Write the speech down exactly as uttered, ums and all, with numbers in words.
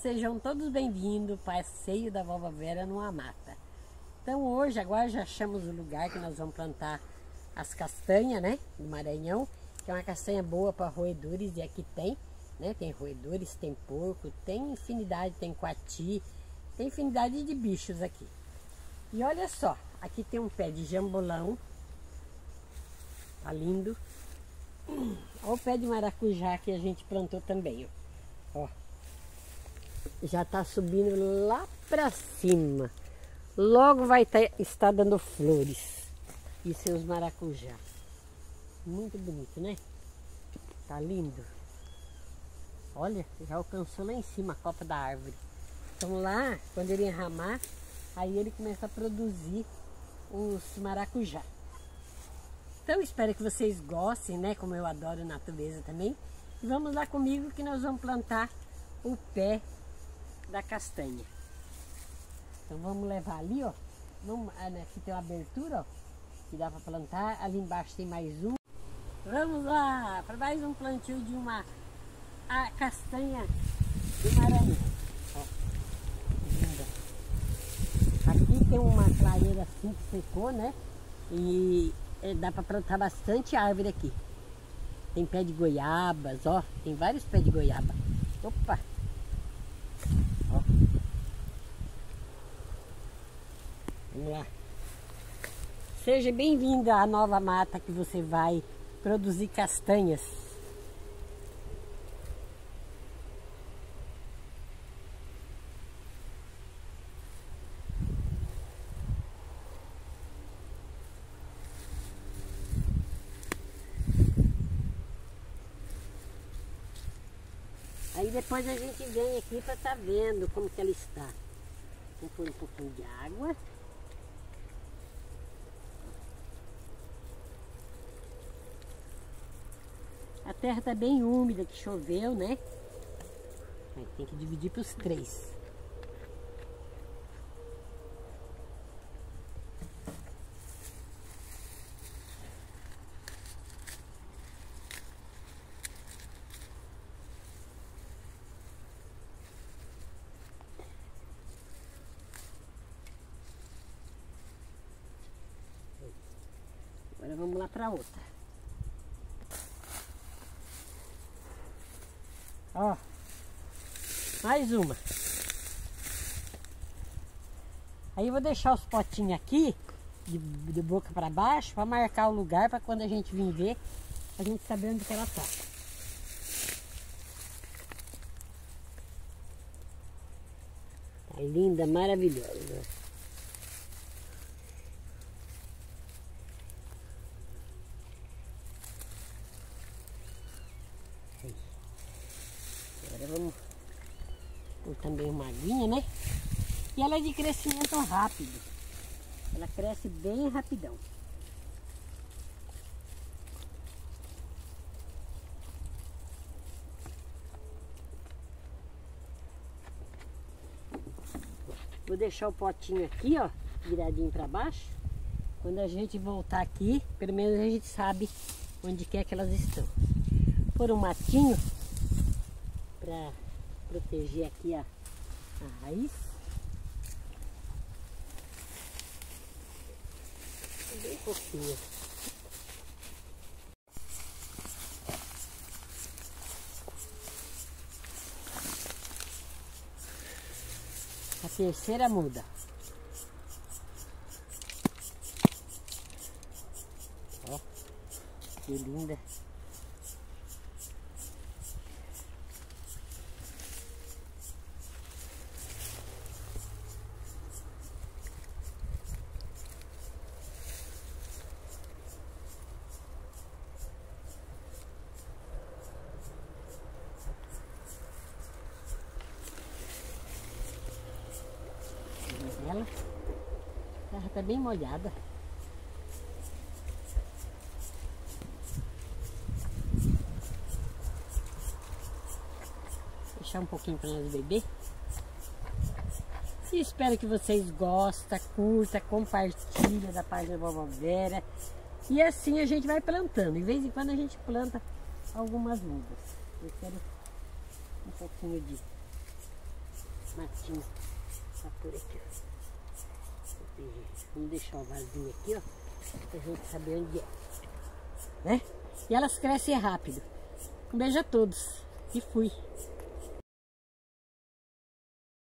Sejam todos bem-vindos ao passeio da vovó Vera numa mata. Então hoje, agora já achamos o lugar que nós vamos plantar as castanhas, né, do Maranhão, que é uma castanha boa para roedores, e aqui tem, né, tem roedores, tem porco, tem infinidade, tem coati, tem infinidade de bichos aqui. E olha só, aqui tem um pé de jambolão, tá lindo. Olha o pé de maracujá que a gente plantou também, ó. Ó. Já tá subindo lá pra cima. Logo vai ter, estar dando flores. E seus maracujá. Muito bonito, né? Tá lindo. Olha, já alcançou lá em cima a copa da árvore. Então lá, quando ele enramar, aí ele começa a produzir os maracujá. Então espero que vocês gostem, né? Como eu adoro natureza também. E vamos lá comigo que nós vamos plantar o pé da castanha. Então vamos levar ali, ó. Vamos, aqui tem uma abertura, ó, que dá para plantar. Ali embaixo tem mais um. Vamos lá para mais um plantio de uma a castanha do Maranhão. Ó, linda. Aqui tem uma clareira assim que secou, né? E é, dá para plantar bastante árvore aqui. Tem pé de goiabas, ó. Tem vários pés de goiaba. Opa! Ó. Vamos lá. Seja bem-vinda à nova mata que você vai produzir castanhas. Aí depois a gente vem aqui para estar vendo como que ela está. Vou pôr um pouquinho de água. A terra está bem úmida, que choveu, né? Aí tem que dividir para os três. Agora vamos lá para outra. Ó, mais uma. Aí eu vou deixar os potinhos aqui, de, de boca para baixo, para marcar o lugar, para quando a gente vir ver, a gente saber onde que ela tá. Tá linda, maravilhosa. Vamos pôr também uma aguinha, né? E ela é de crescimento rápido. Ela cresce bem rapidão. Vou deixar o potinho aqui, ó, viradinho para baixo. Quando a gente voltar aqui, pelo menos a gente sabe onde quer que elas estão. Por um matinho para proteger aqui a, a raiz. Bem pouquinho. A terceira muda. Ó, que linda. Ela, a terra está bem molhada. Vou deixar um pouquinho para nós beber. E espero que vocês gostem, curta, compartilha da página da vovó Vera. E assim a gente vai plantando. De vez em quando a gente planta algumas mudas. Eu quero um pouquinho de matinho. Tá por aqui, ó. Vamos deixar o vasinho aqui, ó, pra gente saber onde é, né? E elas crescem rápido. Um beijo a todos. E fui.